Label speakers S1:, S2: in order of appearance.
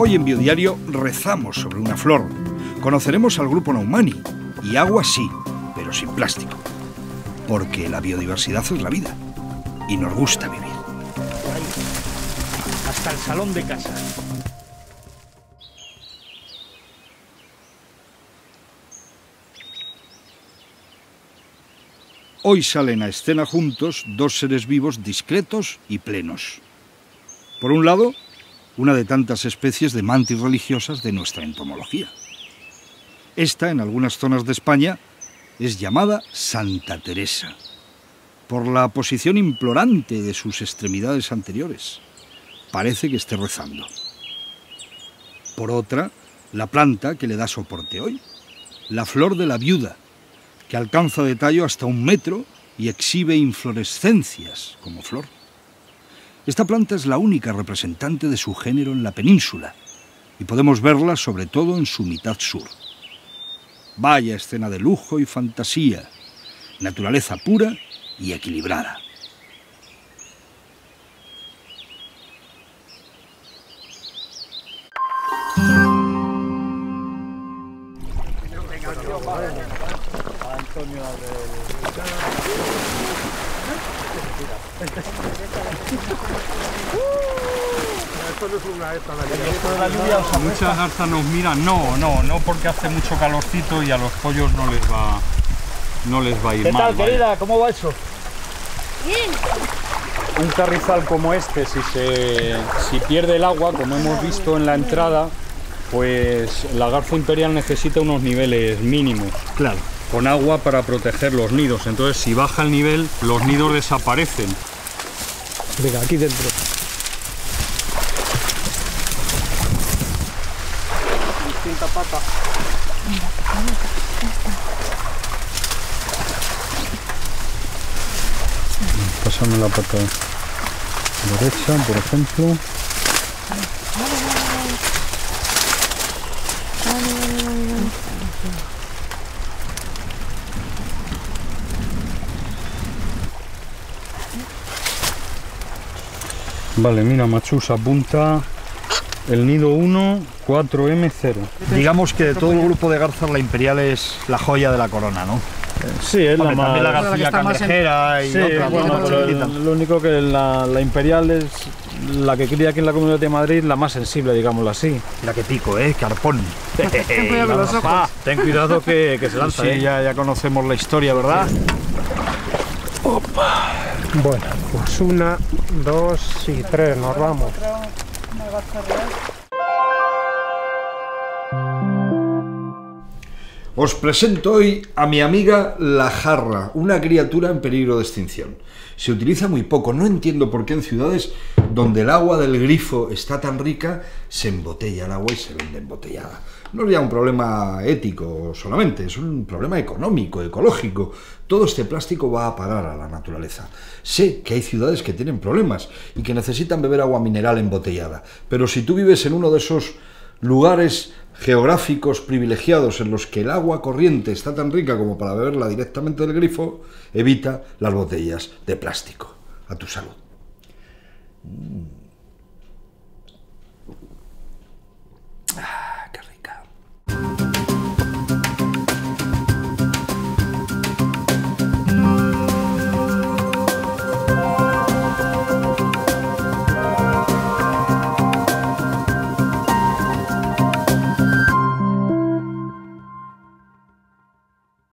S1: Hoy en Biodiario rezamos sobre una flor. Conoceremos al grupo Naumani. Y agua sí, pero sin plástico. Porque la biodiversidad es la vida. Y nos gusta vivir.
S2: Hasta el salón de casa.
S1: Hoy salen a escena juntos dos seres vivos discretos y plenos. Por un lado, una de tantas especies de mantis religiosas de nuestra entomología. Esta, en algunas zonas de España, es llamada Santa Teresa, por la posición implorante de sus extremidades anteriores. Parece que esté rezando. Por otra, la planta que le da soporte hoy, la flor de la viuda, que alcanza de tallo hasta 1 metro y exhibe inflorescencias como flor. Esta planta es la única representante de su género en la península y podemos verla sobre todo en su mitad sur. Vaya escena de lujo y fantasía, naturaleza pura y equilibrada.
S2: Muchas garzas nos miran, no, porque hace mucho calorcito y a los pollos no les va a ir mal.
S3: ¿Qué tal, querida?
S2: Vale.
S3: ¿Cómo va eso?
S4: Bien.
S2: Un carrizal como este, si pierde el agua, como hemos visto en la entrada, pues la garza imperial necesita unos niveles mínimos.
S1: Claro.
S2: Con agua para proteger los nidos. Entonces, si baja el nivel, los nidos desaparecen.
S3: Venga, aquí dentro.
S2: Distinta pata. Pásame la pata derecha, por ejemplo. Vale, mira, Machus apunta el nido 1, 4M0.
S5: Digamos que de todo el grupo de garzas la imperial es la joya de la corona, ¿no?
S2: Sí, es
S5: Hombre,
S2: la
S5: también la
S2: más...
S5: garcilla cangrejera y
S2: Sí,
S5: otras
S2: bueno,
S5: más
S2: pero
S5: chiquititas.
S2: lo único que la imperial es la que cría aquí en la Comunidad de Madrid, la más sensible, digámoslo así.
S5: Mira qué pico, carpón.
S4: Ten cuidado con los ojos.
S2: Ten cuidado que se lanza.
S5: Sí, ya conocemos la historia, ¿verdad?
S3: Bueno, pues 1, 2 y 3, nos vamos.
S1: Os presento hoy a mi amiga la jarra, una criatura en peligro de extinción. Se utiliza muy poco, no entiendo por qué en ciudades donde el agua del grifo está tan rica, se embotella el agua y se vende embotellada. No es ya un problema ético solamente, es un problema económico, ecológico. Todo este plástico va a parar a la naturaleza. Sé que hay ciudades que tienen problemas y que necesitan beber agua mineral embotellada, pero si tú vives en uno de esos lugares geográficos privilegiados en los que el agua corriente está tan rica como para beberla directamente del grifo, evita las botellas de plástico. A tu salud.